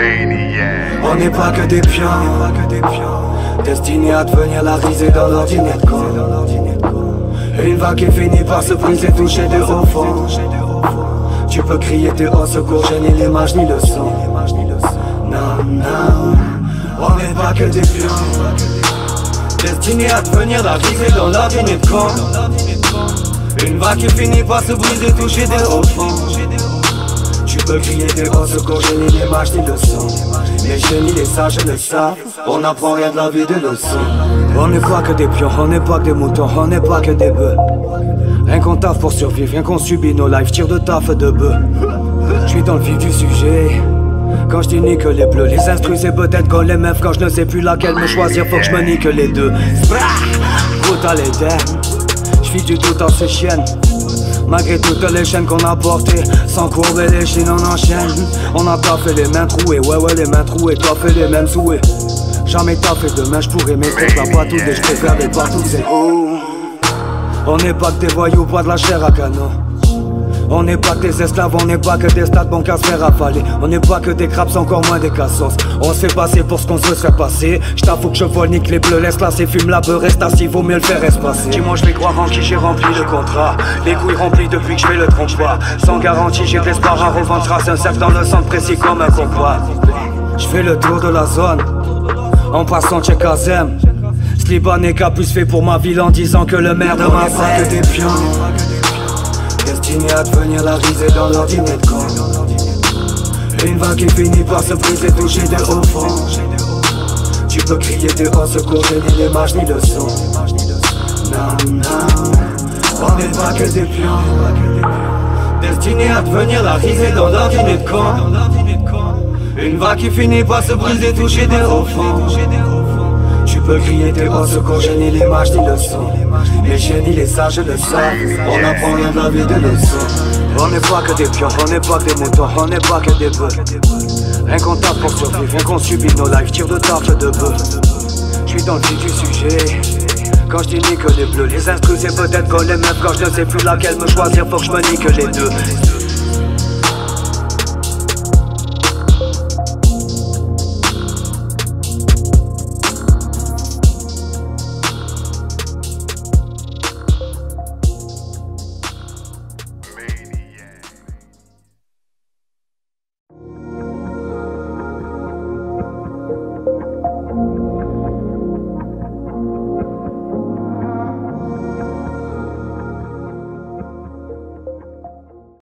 On n'est pas que des pions, destinés à devenir la risée dans l'ordinaire. Une vague qui finit par se briser, toucher de haut fond. Tu peux crier tes hauts secours, j'ai ni l'image ni le son. Non, non, on n'est pas que des pions, destinés à devenir la risée dans l'ordinaire. Une vague qui finit par se briser, toucher de haut fond. Tu peux crier tes hauts secours, j'ai ni l'image ni le son. Les génies, les sages le savent, on n'apprend rien de la vie de leçons. On n'est pas que des pions, on n'est pas que des moutons, on n'est pas que des bœufs. Rien qu'on taffe pour survivre, rien qu'on subit nos lives, tire de taf de bœufs. J'suis dans le vif du sujet. Quand j'dis nique les bleus, les instrus c'est peut-être comme les meufs. Quand je ne sais plus laquelle me choisir, faut que je me nique les deux. Brutal et damn, j'vis du tout dans ces chiennes. Malgré toutes les chaînes qu'on a portées, sans courber les chines on enchaîne. On a taffé les mains trouées, ouais les mains trouées, taffé les mêmes souhaits. Jamais taffé demain j'pourrais m'éteindre la pas tout et j'préfère les partout c'est oh. On n'est pas que des voyous, pas de la chair à canon. On n'est pas que des esclaves, on n'est pas que des stades banques à se faire avaler. On n'est pas que des craps, encore moins des cassos. On se fait passer pour ce qu'on se serait passé. J't'avoue que je vole, nique les bleus, laisse là, c'est fume la beurre, reste assis, vaut mieux le faire espacer. Dis-moi je vais croire en qui j'ai rempli le contrat. Les couilles remplies depuis que je fais le trompe pas. Sans garantie, j'ai de l'espoir à revendre trace un cercle dans le centre précis comme un compas. Je fais le tour de la zone, en passant check Azem. Ce Libanais capuce fait pour ma ville en disant que le maire de ma ville. Que des pions, destinés à devenir la risée dans l'ordinaire. Une vague qui finit par se briser, toucher de haut fond. Tu peux crier tes hauts secours, j'ai ni l'image ni le son. Non, non, on n'est pas que des pions, destinés à devenir la risée dans l'ordinaire. Une vague qui finit par se briser, toucher de haut fond. Tu peux crier tes hauts secours, j'ai ni l'image ni le son. Les génies, les sages le savent, on apprend rien de la vie de leçons. On n'est pas que des pions, on n'est pas que des moutons, on n'est pas que des bœufs. Rien qu'on tape pour survivre, rien qu'on subit nos lives, tire de taf de bœufs. J'suis dans le vif du sujet. Quand j'dis nique les bleus, les instrus c'est peut-être comme les meufs. Quand je ne sais plus laquelle me choisir, faut que je me nique les deux.